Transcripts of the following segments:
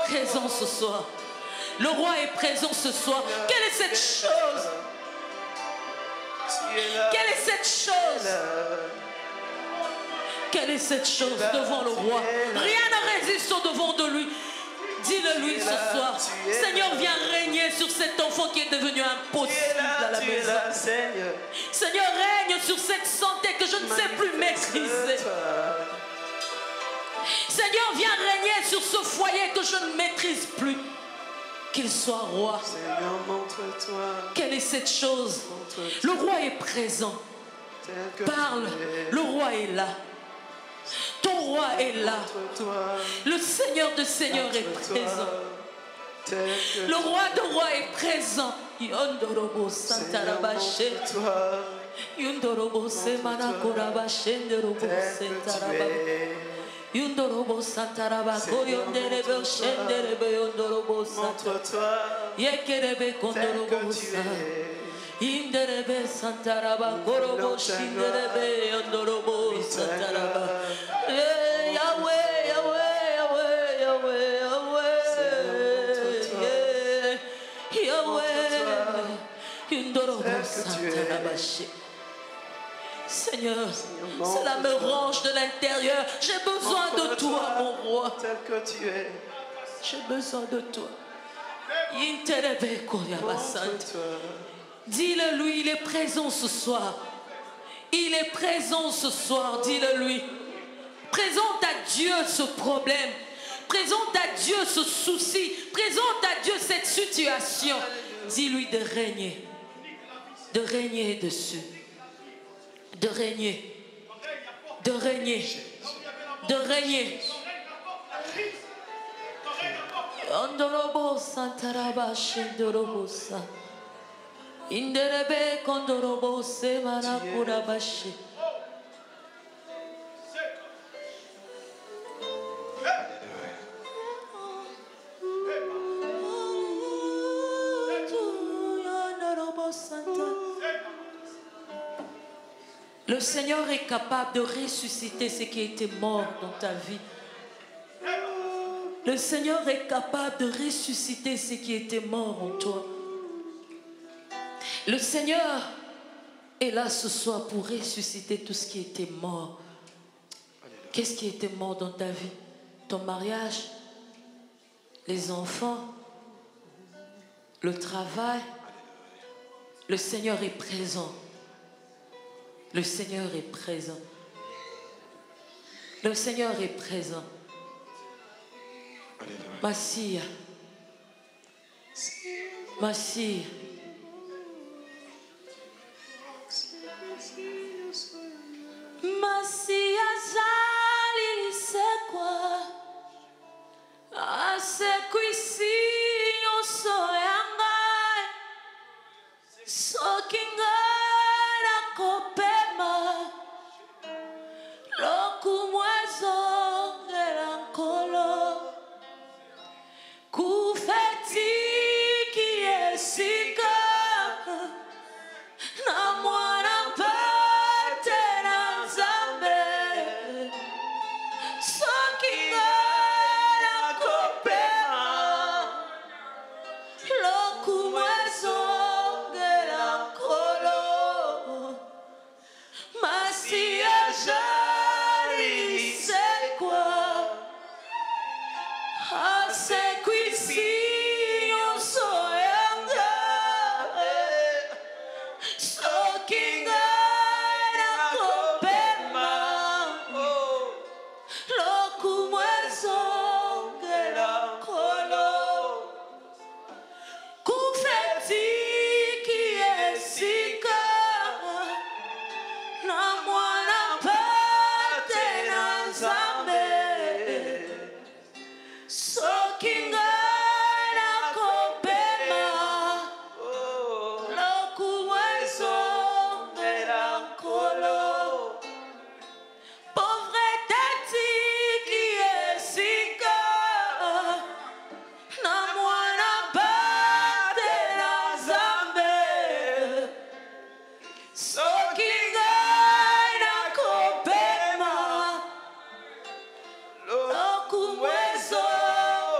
présent ce soir. Le roi est présent ce soir. Quelle est cette chose? Quelle est cette chose? Quelle est cette chose devant le roi? Rien ne résiste au-devant de lui. Dis-le lui ce soir. Seigneur, viens régner sur cet enfant qui est devenu impossible à la maison. Seigneur, règne sur cette santé que je ne sais plus maîtriser. Seigneur, viens régner sur ce foyer que je ne maîtrise plus. Qu'il soit roi. Quelle est cette chose? Le roi est présent. Parle. Le roi est là. Ton roi est là. Le Seigneur de Seigneurs est présent. Le roi de rois est présent. Yondorobo Santarabaché. Yondorobo Semanakorabaché. Yondorobo Santaraba. Koyonderebe Shenderebe Yondorobo Santara. Yekerebe Kondorobo Santara. Inderebe Santaraba Korobo Shinderebe Yondorobo Santaraba. Yahweh, Yahweh, Yahweh, Yahweh, Yahweh, Yahweh, Yondorobo Santaraba. Seigneur, cela me range de l'intérieur. J'ai besoin de toi, mon roi. Tel que tu es. J'ai besoin de toi. Interebe Koyaba Santa. Dis-le lui, il est présent ce soir. Il est présent ce soir, dis-le lui. Présente à Dieu ce problème. Présente à Dieu ce souci. Présente à Dieu cette situation. Dis-lui de régner. De régner dessus. De régner. De régner. De régner. Ondorobo Santaraba Shendorobo Sa. Inderebe Kondorobo Semana Kurabashi. Le Seigneur est capable de ressusciter ce qui était mort dans ta vie. Le Seigneur est capable de ressusciter ce qui était mort en toi. Le Seigneur est là ce soir pour ressusciter tout ce qui était mort. Qu'est-ce qui était mort dans ta vie? Ton mariage, les enfants, le travail. Le Seigneur est présent. Le Seigneur est présent. Le Seigneur est présent. Massia. Massia. Massia Zali Sekwa. Asekwisi Yoso Yangai. Sokingana Kopema. Lokumwezo Ngelankolo. Kufeti Kiesika. Na mwana pate na Nzambe. Sokingana Kopema. Lokumwezo Ngelankolo. Massia Jari Sekwa. Asekwisi Yoso Yanga. Sokingana Kopema. Lokumwezo Ngelankolo. Kufeti Kiesika. Na mwana pate na Nzambe. Sokingana Kopema. Lokumwezo Ngelankolo. Pauvreté Kiesika. Na mwana pate na Nzambe. Sokingana Kopema. Lokumwezo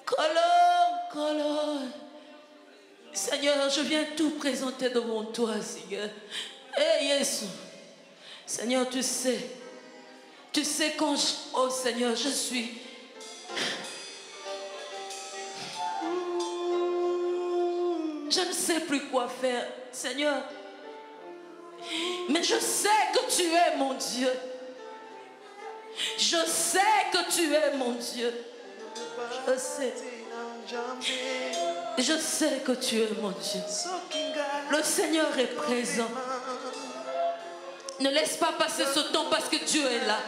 Colon. Seigneur, je viens tout présenter devant toi, Seigneur. Jésus. Seigneur, tu sais quand oh Seigneur, je suis. Je ne sais plus quoi faire, Seigneur. Mais je sais que tu es mon Dieu. Je sais que tu es mon Dieu. Je sais. Je sais que tu es mon Dieu. Le Seigneur est présent. Ne laisse pas passer ce temps parce que Dieu est là.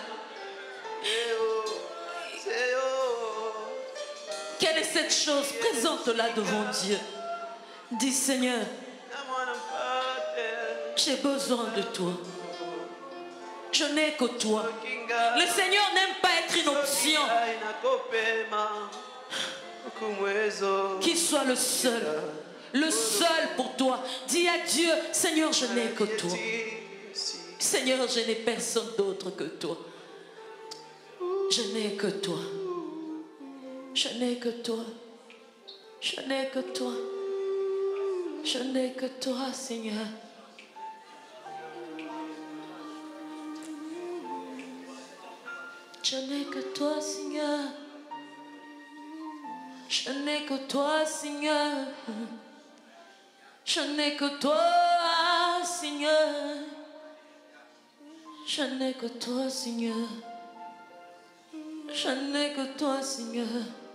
Quelle est cette chose? Présente-la devant Dieu. Dis Seigneur, j'ai besoin de toi. Je n'ai que toi. Le Seigneur n'aime pas être une option. Qu'il soit le seul pour toi. Dis à Dieu, Seigneur, je n'ai que toi. Seigneur, je n'ai personne d'autre que toi. Je n'ai que toi. Je n'ai que toi. Je n'ai que toi. Je n'ai que toi, Seigneur. Je n'ai que toi, Seigneur. Je n'ai que toi, Seigneur. Je n'ai que toi, Seigneur. Je n'ai que toi, Seigneur. Je n'ai que toi, Seigneur.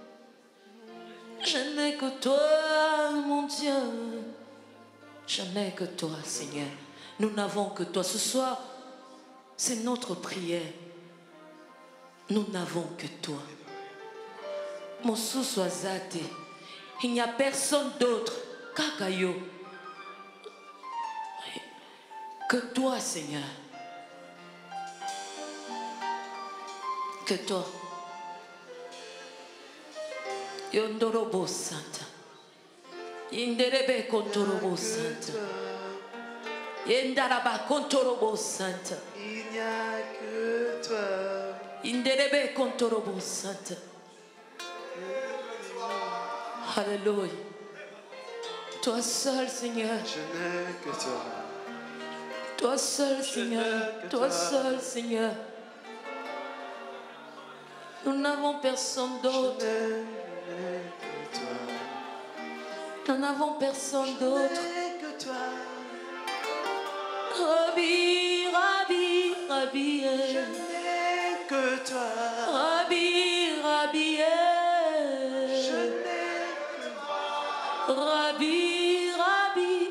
Je n'ai que toi, mon Dieu. Je n'ai que toi, Seigneur. Nous n'avons que toi. Ce soir, c'est notre prière. Nous n'avons que toi. Mon sou soit zate. Il n'y a personne d'autre qu'Akayo. Que toi, Seigneur. Que toi. Yondorobo Santa. Inderebe Kontorobo Santa. Yendaraba Kontorobo Santa. Il n'y a que toi. Inderebe Kontorobo Santa. Alléluia. Toi seul, Seigneur. Je n'ai que toi. Toi seul, Seigneur. Toi seul, Seigneur. Nous n'avons personne d'autre. Nous n'avons personne d'autre. Que toi. Rabbi, Rabbi, Rabbi. Je n'ai que toi. Rabbi, Rabbi. Je n'ai que toi. Rabbi, Rabbi.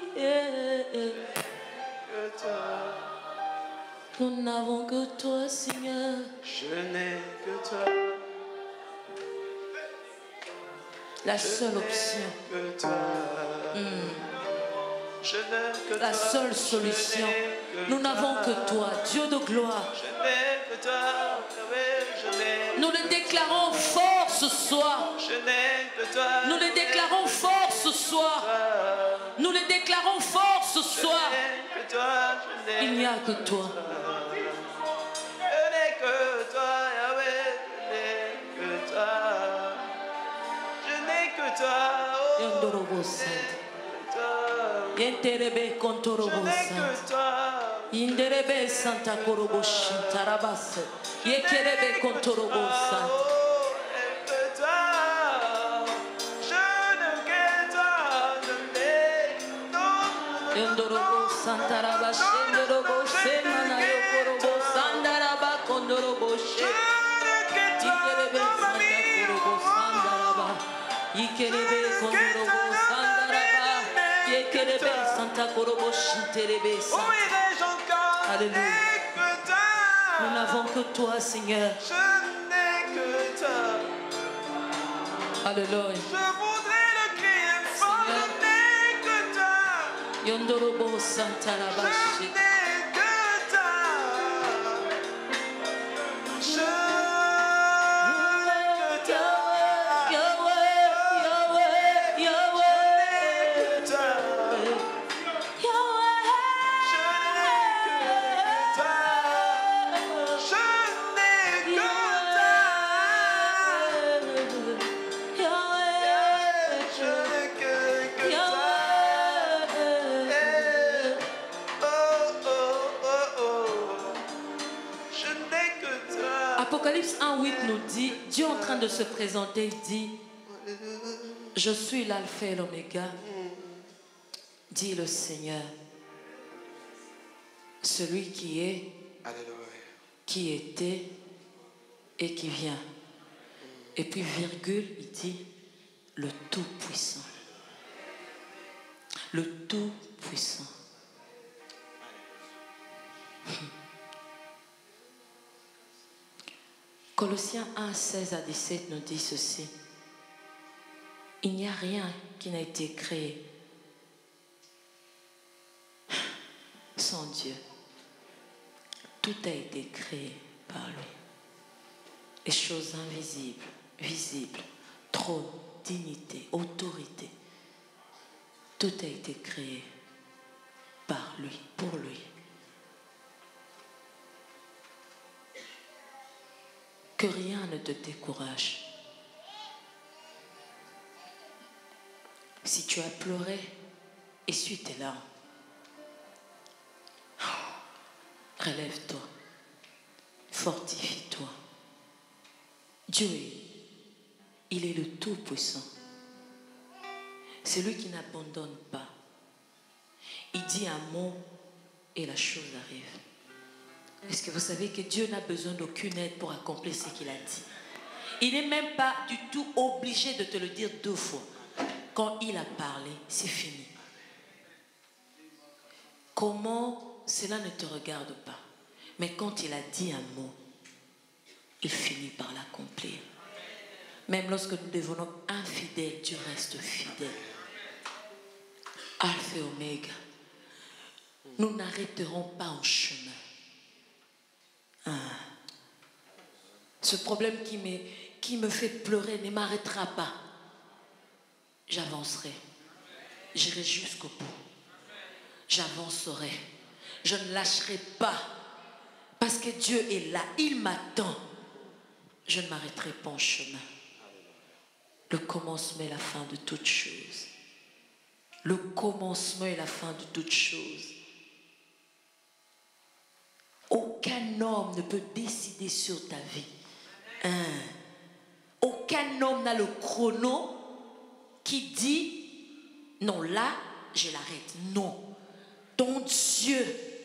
Que toi. Nous n'avons que toi, Seigneur. Je n'ai que toi. La seule option. Que toi. Je n'ai que La toi. seule solution. Nous n'avons que toi, Dieu de gloire. Je n'ai que toi. Je n'ai. Nous le déclarons fort ce soir. Je n'ai que toi. Nous le déclarons fort ce soir. Nous le déclarons fort ce soir. Que toi, je n'ai. Il n'y a que toi. Je n'ai que toi, Yahweh. Je n'ai que toi. Je n'ai que toi. Oh, Yondorobo Santa. Yenterebe Kontorobo je n'ai Santa. que toi. Inderebe Santa Korobo Shintarabas. Yekerebe Kontorobo Santa. Oh, que toi. Je ne que toi. Je n'ai d'autre. Yondorobo Santa Rabas. Yondorobo Semana Yokorobo Sandaraba Kondorobo She. Yekerebe Santa Korobo Sandaraba. Yekerebe Kondorobo Sandaraba. Yekerebe Santa Korobo Shinterebe Où Santa. irai-je encore? Alléluia. Je n'ai que toi. Nous n'avons que toi, Seigneur. Je n'ai que toi. Alléluia. Je voudrais le crier fort. Seigneur. Je n'ai que toi. Yondorobo Santa Je Rabashi. n'ai que toi. Je n'ai que toi. Que toi. Je n'ai que toi. nous dit, Dieu est en train de se présenter, il dit, je suis l'alpha et l'oméga, dit le Seigneur, celui qui est, qui était et qui vient. Et puis virgule, il dit, le Tout-Puissant. Le Tout-Puissant. Colossiens 1, 16 à 17 nous dit ceci. Il n'y a rien qui n'a été créé sans Dieu. Tout a été créé par lui. Les choses invisibles, visibles, trône, dignité, autorité. Tout a été créé par lui, pour lui. Que rien ne te décourage. Si tu as pleuré, essuie tes larmes. Relève-toi. Fortifie-toi. Dieu, il est le Tout-Puissant. C'est lui qui n'abandonne pas. Il dit un mot et la chose arrive. Est-ce que vous savez que Dieu n'a besoin d'aucune aide pour accomplir ce qu'il a dit? Il n'est même pas du tout obligé de te le dire 2 fois. Quand il a parlé, c'est fini. Comment cela ne te regarde pas? Mais quand il a dit un mot, il finit par l'accomplir. Même lorsque nous devenons infidèles, Dieu reste fidèle. Alpha et Oméga. Nous n'arrêterons pas en chemin. Ce problème qui me fait pleurer ne m'arrêtera pas. J'avancerai. J'irai jusqu'au bout. J'avancerai. Je ne lâcherai pas. Parce que Dieu est là. Il m'attend. Je ne m'arrêterai pas en chemin. Le commencement et la fin de toutes choses. Le commencement et la fin de toutes choses. Aucun homme ne peut décider sur ta vie. Aucun homme n'a le chrono qui dit non, là, je l'arrête. Non. Ton Dieu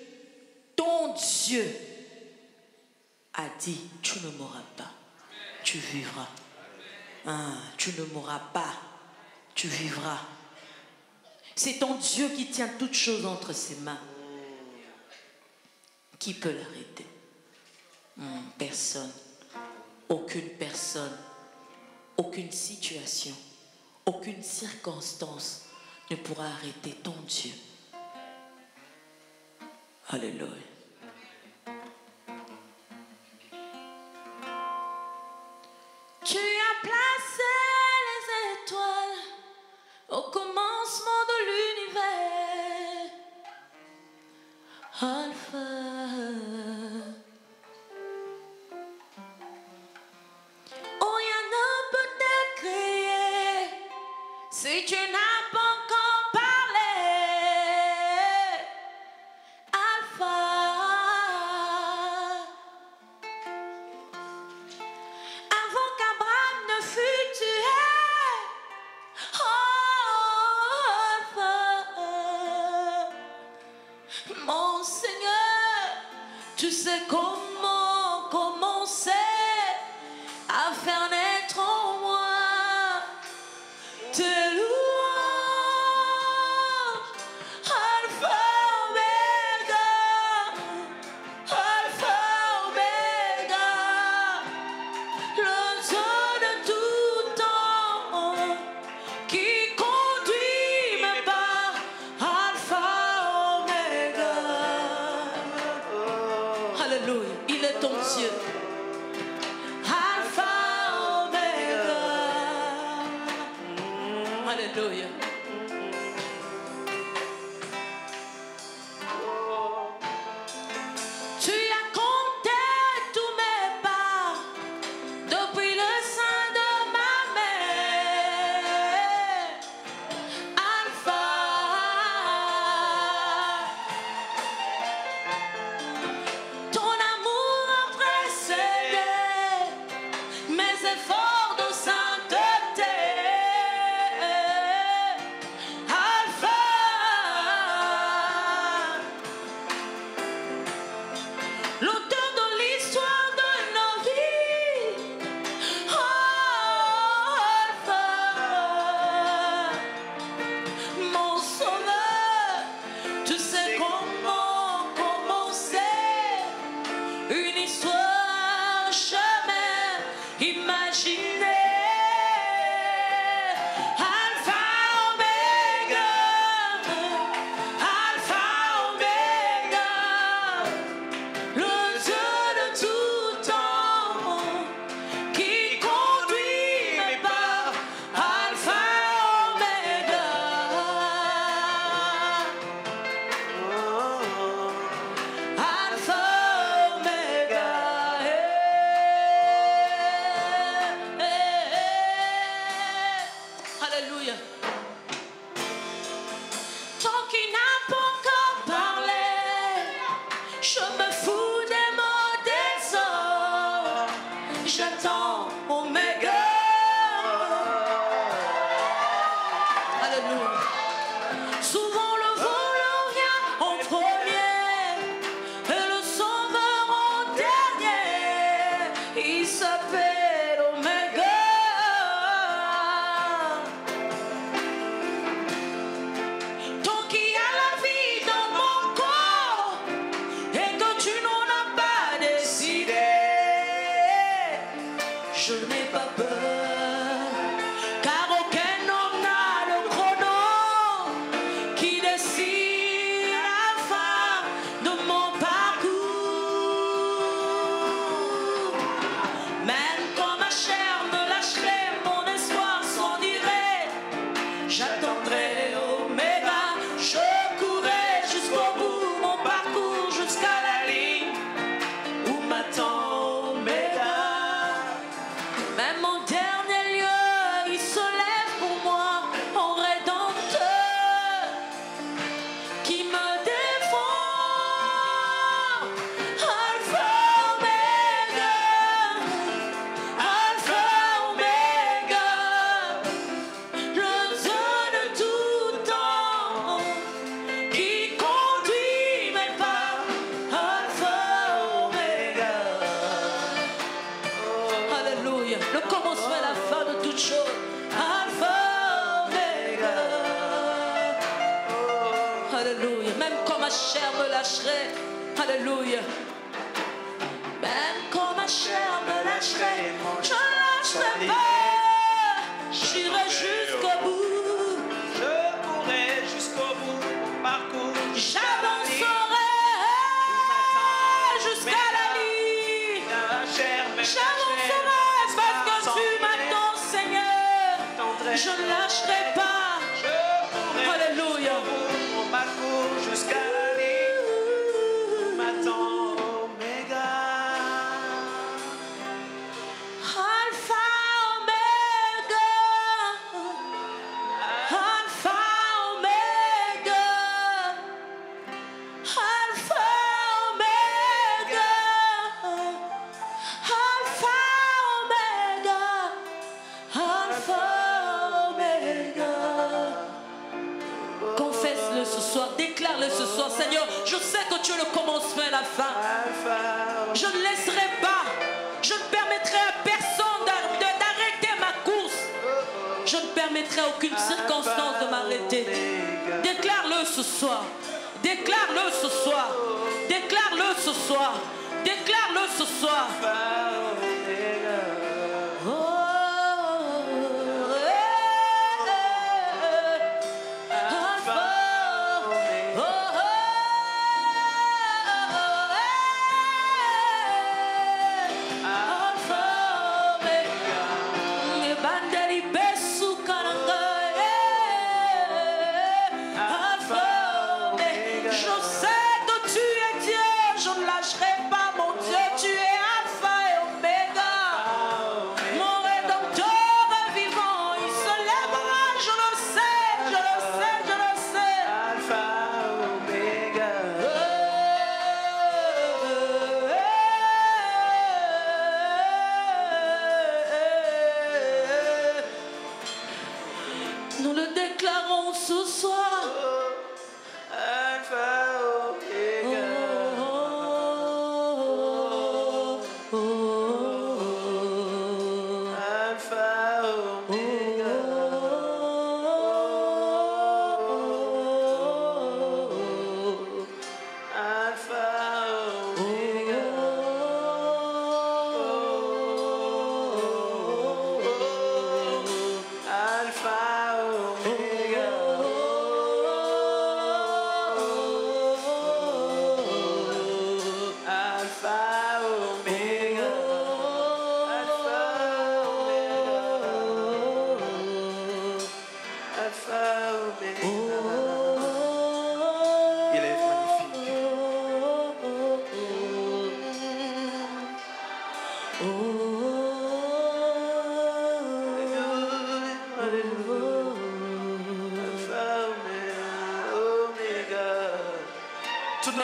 a dit, tu ne mourras pas, tu vivras. Tu ne mourras pas, tu vivras. C'est ton Dieu qui tient toutes choses entre ses mains. Qui peut l'arrêter? Personne. Aucune personne. Aucune situation. Aucune circonstance ne pourra arrêter ton Dieu. Alléluia. Tu as placé les étoiles au commencement de l'univers. Alpha. Oh, rien ne peut te créer si tu n'as pas encore parlé. Alpha. Avant qu'Abraham ne fût tué. Oh, Alpha. Mon Seigneur, tu sais comment commencer à faire naître en moi tes louanges. Alpha, Omega, Alpha, Omega, le Dieu de tout temps qui conduit mes pas. Alpha, Omega. Alléluia, il est ton Dieu. Alpha, Omega. Alléluia. Tu as compté tous mes pas depuis le sein de ma mère. Alpha. Ton amour a précédé Alléluia. Tant qu'il n'a pas encore parlé, je me fous des mots des autres. J'attends Oméga. Alléluia. Souvent le voleur vient en premier et le sauveur en dernier. Il s'appelle Oméga. Tant qu'il y a la vie dans mon corps et que tu n'en as pas décidé, je n'ai pas peur, car aucun homme n'a le chrono qui décide la fin de mon parcours. Même quand ma chair me lâcherait, mon espoir s'en irait, j'attendrai Oméga. Je courrai jusqu'au bout mon parcours, jusqu'à la ligne où m'attend Oméga. Même en dernier lieu, il se lève pour moi en rédempteur qui me défend. Alpha Oméga, Alpha Oméga, le Dieu de tout temps qui conduit mes pas. Alpha Oméga. Alléluia. Le commencement et la fin de toutes choses. Alpha Oméga. Alléluia. Même quand ma chair me lâcherait. Alléluia. Même quand ma chair me lâcherait, je ne lâcherai pas. J'irai jusqu'au bout. Je courrai jusqu'au bout mon parcours. J'avancerai jusqu'à la ligne. J'avancerai parce que tu m'attends, Seigneur. Je ne lâcherai pas. Alléluia. Mon parcours jusqu'à la ligne où m'attend Oméga. Alpha Oméga. Alpha Oméga. Alpha Oméga. Alpha Oméga. Alpha Oméga. Confesse-le ce soir, déclare-le ce soir. Seigneur, je sais que tu es le commencement et la fin. Je ne laisserai pas, je ne permettrai à personne d'arrêter ma course. Je ne permettrai à aucune circonstance de m'arrêter. Déclare-le ce soir. Déclare-le ce soir. Déclare-le ce soir. Déclare-le ce soir. Oh, Alpha, oh, Alpha, Omega. Me bandeli besu karanga. Alpha, Omega. Je sais que tu es Dieu, je ne lâcherai pas mon Dieu, tu es Alpha et Omega. Mon rédempteur est vivant, il se lèvera, je le sais, je le sais, je le sais. Alpha Oméga. Nous le déclarons ce soir. Alpha Oméga. Alpha Oméga. Alpha Oméga. Alpha Oméga. Alpha Oméga. Alpha Oméga. Alpha Oméga. Il est magnifique. Alléluia.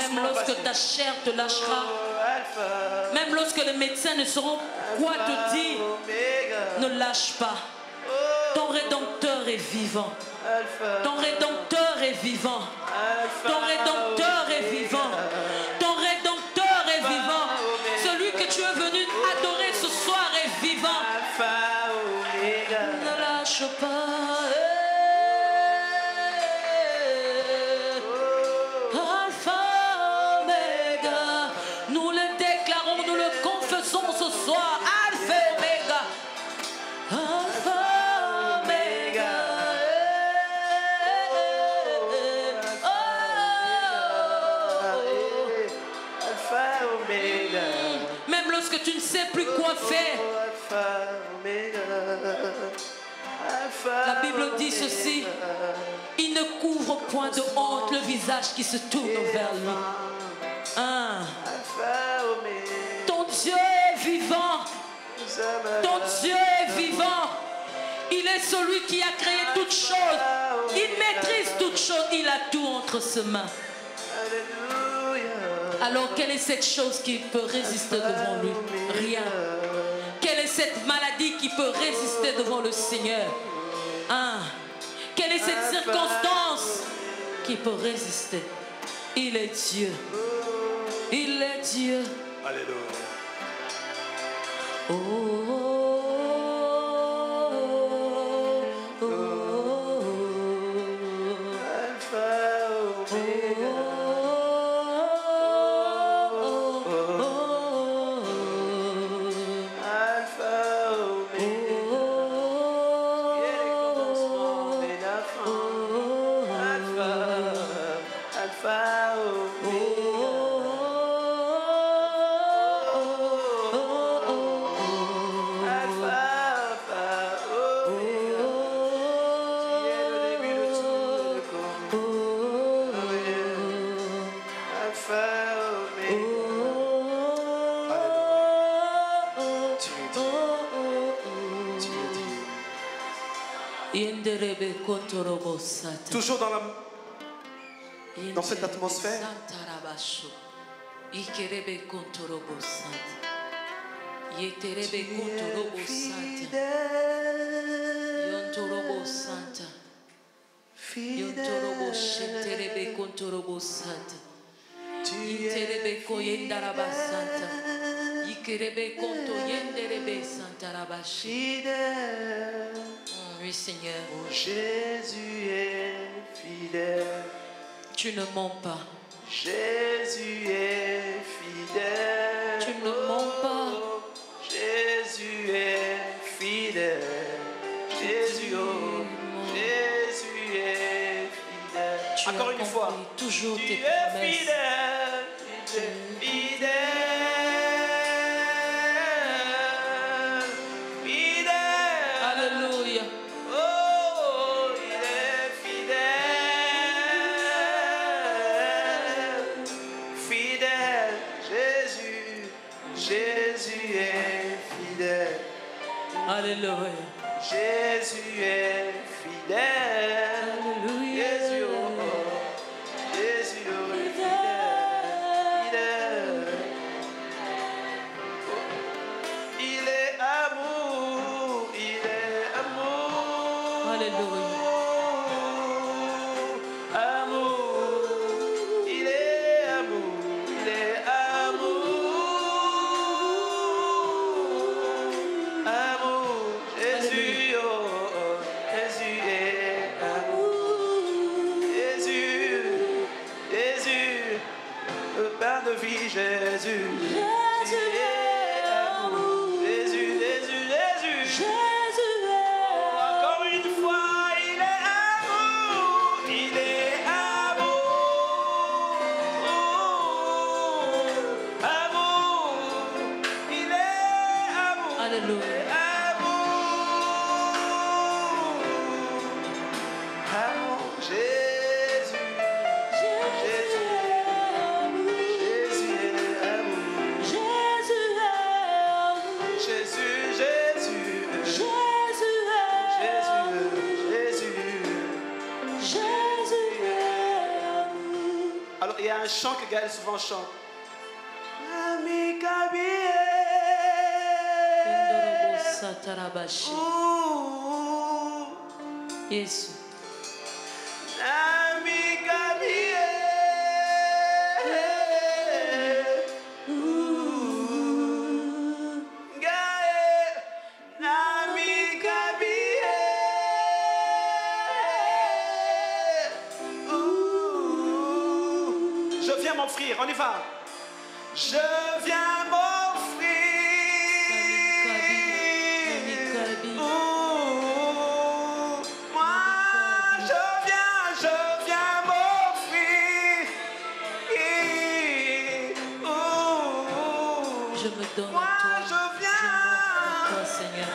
doucement, lorsque vas-y. ta chair te lâchera, Oh, Alpha, même lorsque les médecins ne sauront quoi te dire, Oméga. ne lâche pas. Oh, Ton Rédempteur est vivant. Alpha, Ton Rédempteur est vivant. Alpha, Ton Rédempteur est vivant. Ton Rédempteur est vivant. Celui que tu es venu adorer ce soir est vivant. Alpha, Oméga. Ne lâche pas. Alpha, Oméga. Nous le déclarons, nous le confessons ce soir. Alpha, Oméga. Alpha, Oméga. Alpha, Oméga. Même lorsque tu ne sais plus quoi faire, Alpha, Oméga. Alpha, la Bible dit ceci: il ne couvre point de honte le visage qui se tourne vers lui. Hein? Alpha, Oméga. Ton Dieu est vivant. Ton Dieu est vivant. Il est celui qui a créé toutes choses. Il maîtrise toutes choses. Il a tout entre ses mains. Alléluia. Alors quelle est cette chose qui peut résister devant lui? Rien. Quelle est cette maladie qui peut résister devant le Seigneur? Hein? Quelle est cette circonstance qui peut résister? Il est Dieu. Il est Dieu. Alléluia. Oh, oh, oh, Alpha, Oméga. Alpha, Oméga. Il est le commencement et la fin. Alpha, Alpha, Oméga. Alpha, Alpha, Oméga. Tu es le début de tout le corps. Alpha, Oméga. Tu es Dieu. Tu es Dieu. Yenderebe kotorobo sata. Toujours dans cette atmosphère. Santarabasho. Ikerebe kotorobo sata. Yeterebe kotorobo sata. Yontorobo santa. Yontorobo shenterebe kotorobo sata. Iterebe koyendaraba santa. Ikerebe konto yenderebe santarabashi. Oui, Seigneur. Oh, Jésus est fidèle. Tu ne mens pas. Jésus est fidèle. Tu ne mens pas. Jésus est fidèle. Jésus, oh, Jésus est fidèle. Tu Encore une fois. accomplis toujours Tu tes es promesses. fidèle. Tu es fidèle. Fidèle. Alléluia. Oh, il est fidèle, fidèle, Jésus, Jésus est fidèle, Alléluia. Jésus est fidèle, Alléluia. Jésus, oh, Jésus est fidèle, il est amour, il est amour. Alléluia. Amour, il est amour, il est amour. Amour, Jésus, oh, Jésus est amour. Jésus, Jésus, le pain de vie, Jésus. Jésus est amour. Jésus, Jésus, Jésus. Jésus est Encore une fois, il est amour, il est amour, amour, il est amour, Alléluia. amour, Jésus, Jésus, Jésus est amour, a un chant que Gaël souvent chante. Yes. Je viens m'offrir, on y va. Je viens m'offrir. Moi, je viens m'offrir. Je me donne Moi, à toi. je viens. Je m'offre à toi, Seigneur.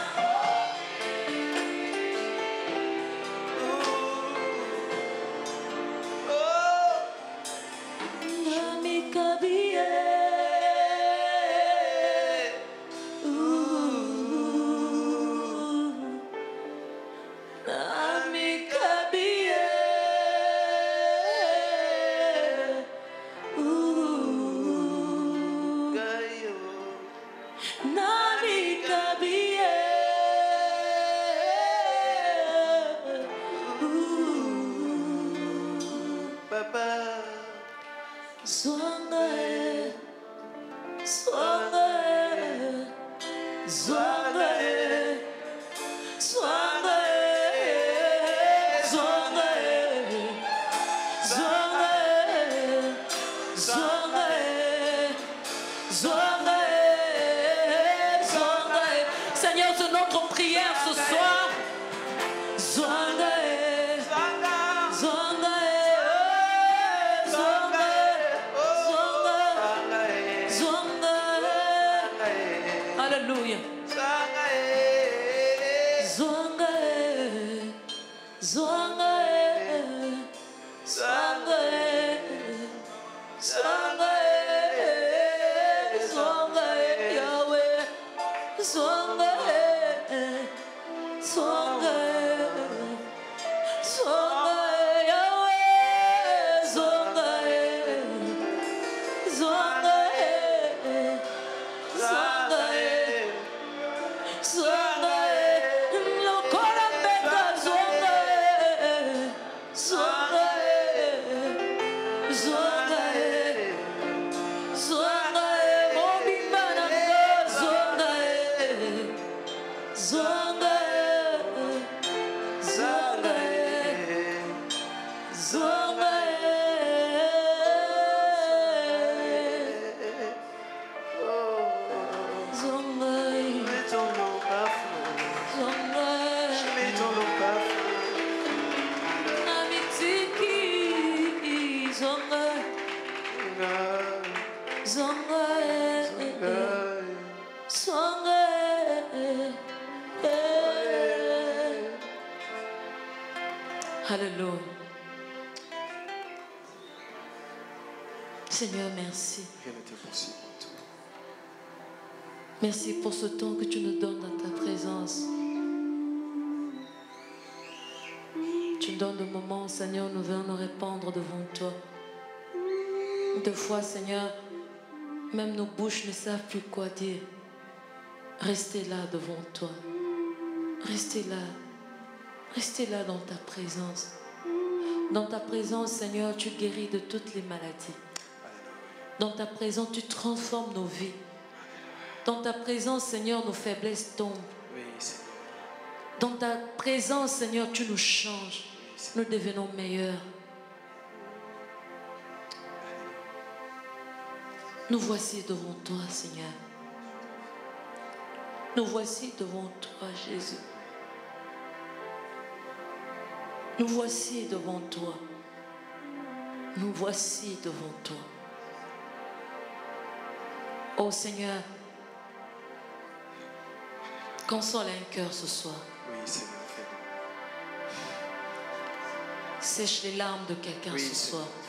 Seigneur, c'est notre prière ce soir. Alléluia. Alléluia. Seigneur, merci. Rien n'est impossible pour toi. Merci pour ce temps que tu nous donnes dans ta présence. Tu nous donnes le moment, Seigneur, nous venons nous répandre devant toi. Des fois, Seigneur, même nos bouches ne savent plus quoi dire. Restez là devant toi. Restez là. Restez là dans ta présence. Dans ta présence, Seigneur, tu guéris de toutes les maladies. Dans ta présence, tu transformes nos vies. Dans ta présence, Seigneur, nos faiblesses tombent. Oui, Seigneur. Dans ta présence, Seigneur, tu nous changes. Nous devenons meilleurs. Nous voici devant toi, Seigneur. Nous voici devant toi, Jésus. Nous voici devant toi. Nous voici devant toi. Oh Seigneur, console un cœur ce soir. Oui, Seigneur, fais-le. Sèche les larmes de quelqu'un Oui, ce Seigneur, soir.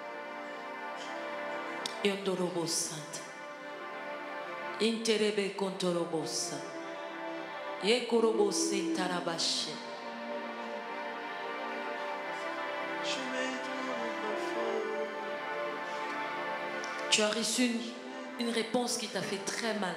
Yondorobo Sainte. Interebe kontorobosa. Yekorobo Sintarabashi. Je mets ton parfum. Tu as reçu une réponse qui t'a fait très mal.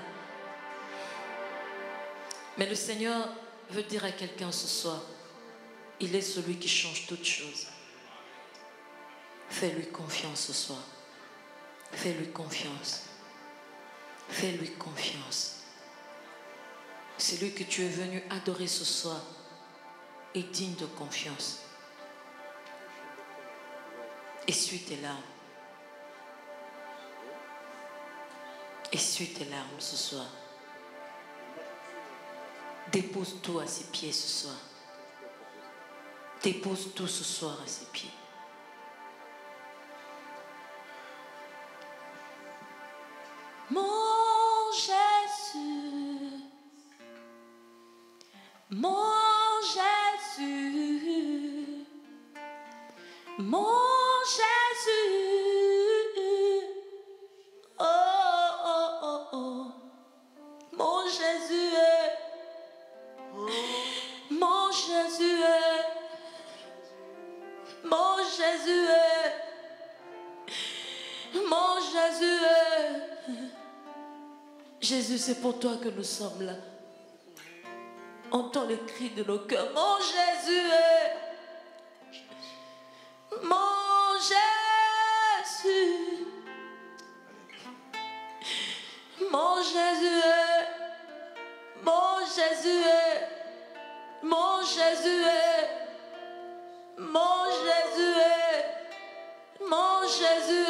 Mais le Seigneur veut dire à quelqu'un ce soir, il est celui qui change toutes choses. Fais-lui confiance ce soir. Fais-lui confiance. Fais-lui confiance. Celui que tu es venu adorer ce soir est digne de confiance. Essuie tes larmes. Essuie tes larmes ce soir. Dépose tout à ses pieds ce soir. Dépose tout ce soir à ses pieds. Mon Jésus, mon Jésus, mon Jésus, oh, oh, oh, oh, mon Jésus, mon Jésus, mon Jésus, mon Jésus. Jésus, c'est pour toi que nous sommes là. Entends le cri de nos cœurs. Mon Jésus, mon Jésus, mon Jésus, mon Jésus, mon Jésus, mon Jésus, mon Jésus.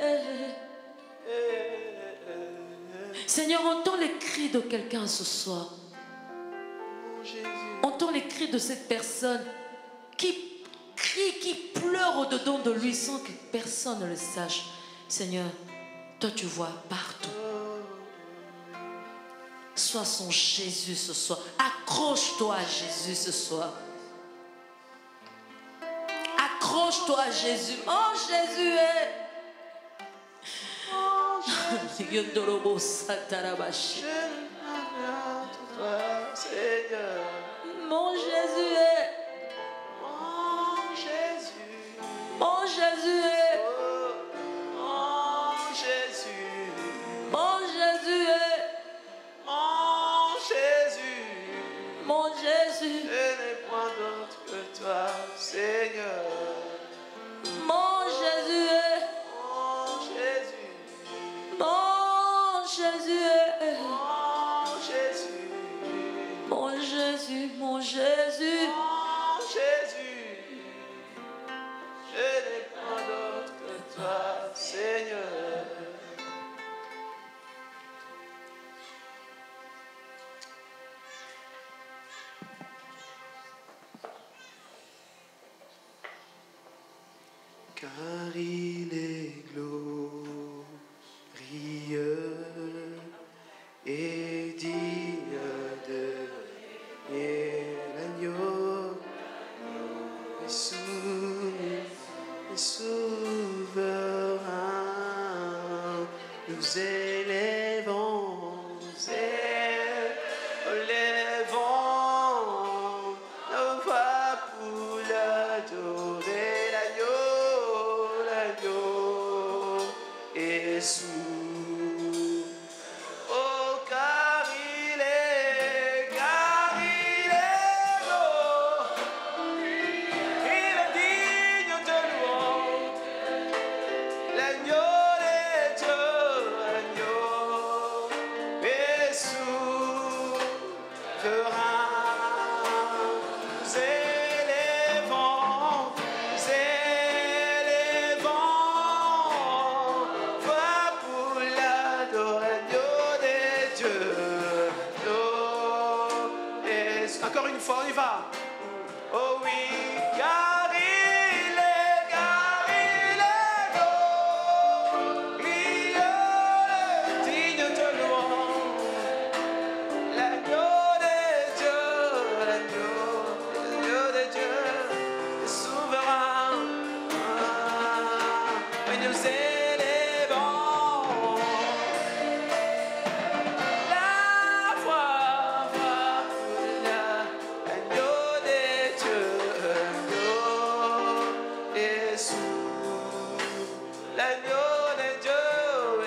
Seigneur, entends les cris de quelqu'un ce soir. Entends les cris de cette personne qui crie, qui pleure au-dedans de lui sans que personne ne le sache. Seigneur, toi tu vois partout. Sois son Jésus ce soir. Accroche-toi à Jésus ce soir. Accroche-toi à Jésus. Oh Jésus est. Seigneur, mon Jésus est. mon Jésus, Mon Jésus est. mon Jésus, Mon Jésus est. mon Jésus, Mon Jésus. je n'ai point d'autre que toi, Seigneur. Mon Jésus est. Mon Jésus, Mon Jésus est. mon Jésus, Mon Jésus, mon Jésus. mon Jésus, je n'ai point d'autre que toi, Seigneur. Car il est glorieux et digne de et l'agneau est souverain. Nous élevons nos voix pour l'adorer. L'agneau est sous. Oh, car il est beau, il est digne de louange. L'agneau des dieux, l'agneau est souverain. Nous élevons voix pour l'adorer. L'agneau des dieux, encore une fois, on y va. Oh oui, car il est glorieux, digne de louange. L'agneau des dieux, l'agneau des dieux, est souverain. Et nous élevons la voix pour l'agneau des dieux, l'agneau est sous. L'agneau des dieux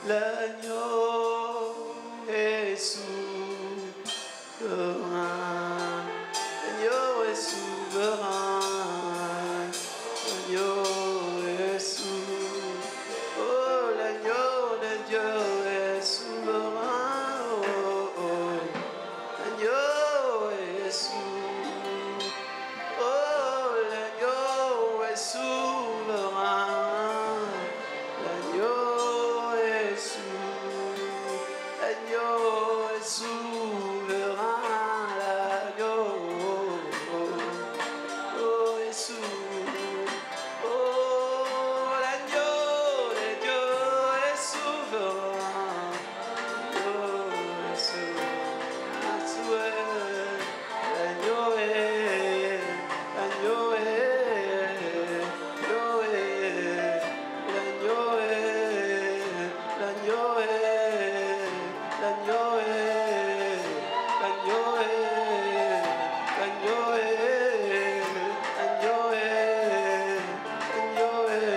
l'agneau est souverain. L'agneau est souverain. L'agneau est souverain. Oh, l'agneau de Dieu est souverain. Oh, oh. L'agneau est souverain. Oh, l'agneau est souverain. L'agneau est souverain. L'agneau est souverain. L'agneau est souverain. Oh, l'agneau de Dieu est souverain. L'agneau est souverain. L'agneau est, l'agneau est, l'agneau est, l'agneau est, l'agneau est, l'agneau est, l'agneau est, l'agneau est, l'agneau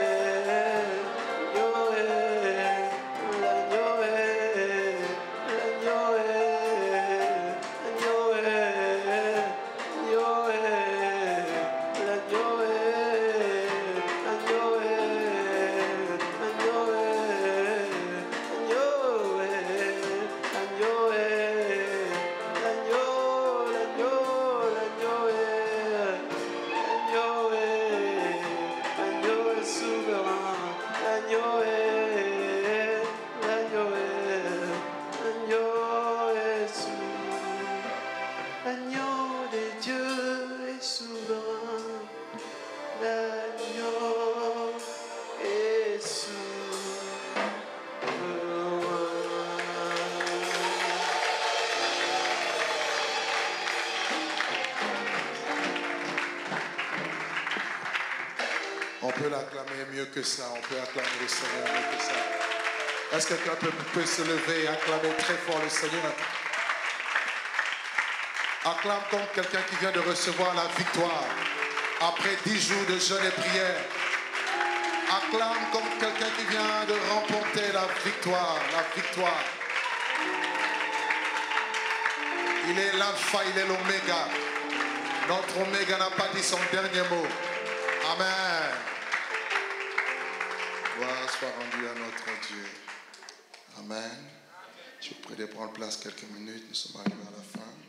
L'agneau de Dieu est souverain. L'agneau est souverain. On peut l'acclamer mieux que ça. On peut acclamer le Seigneur mieux que ça. Est-ce que quelqu'un peut se lever et acclamer très fort le Seigneur? Acclame comme quelqu'un qui vient de recevoir la victoire après 10 jours de jeûne et prière. Acclame comme quelqu'un qui vient de remporter la victoire, la victoire. Il est l'alpha, il est l'oméga. Notre oméga n'a pas dit son dernier mot. Amen. Gloire soit rendue à notre Dieu. Amen. Je vous prie de prendre place quelques minutes. Nous sommes arrivés à la fin.